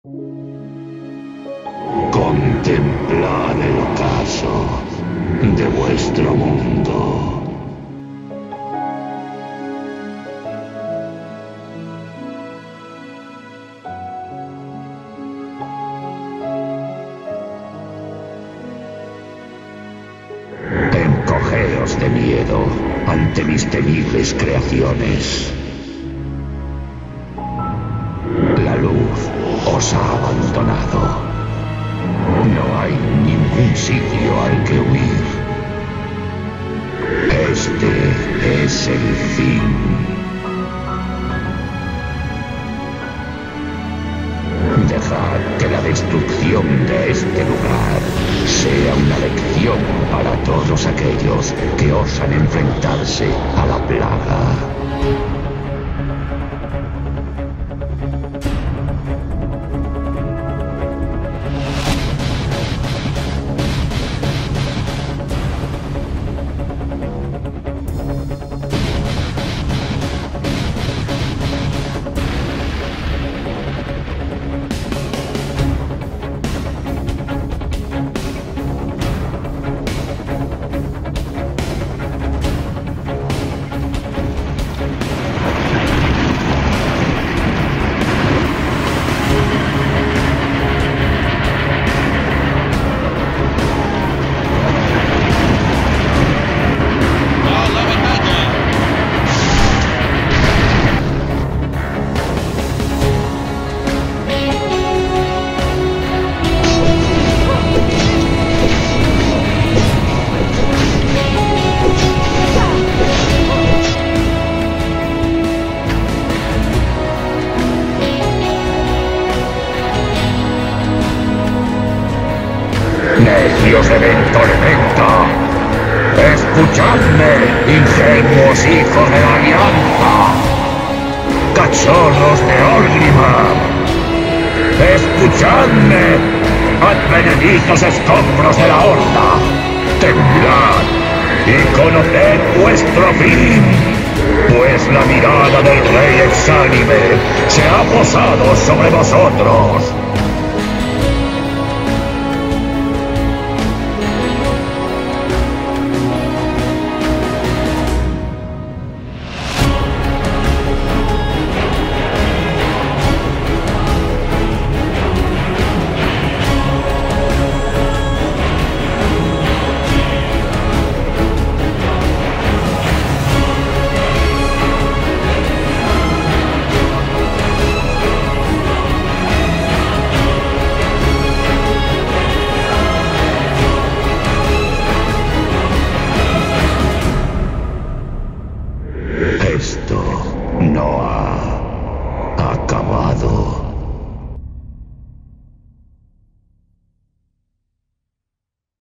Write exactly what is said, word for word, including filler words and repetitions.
Contemplad el ocaso de vuestro mundo. Encogeos de miedo ante mis temibles creaciones. La luz os ha abandonado. No hay ningún sitio al que huir. Este es el fin. Dejad que la destrucción de este lugar sea una lección para todos aquellos que osan enfrentarse a la plaga. Necios de tormenta, escuchadme, ingenuos hijos de la alianza, cachorros de Orgrimmar, escuchadme, advenedizos escombros de la horda, temblad y conoced vuestro fin, pues la mirada del rey exánime se ha posado sobre vosotros. Esto no ha acabado.